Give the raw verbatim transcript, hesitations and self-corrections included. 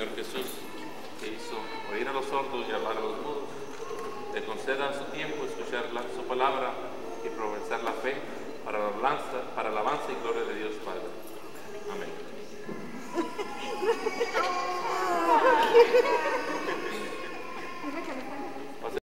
Señor Jesús, que hizo oír a los sordos y hablar a los mudos, le conceda a su tiempo escuchar la, su palabra y profesar la fe para la alabanza, para la alabanza y gloria de Dios Padre. Amén.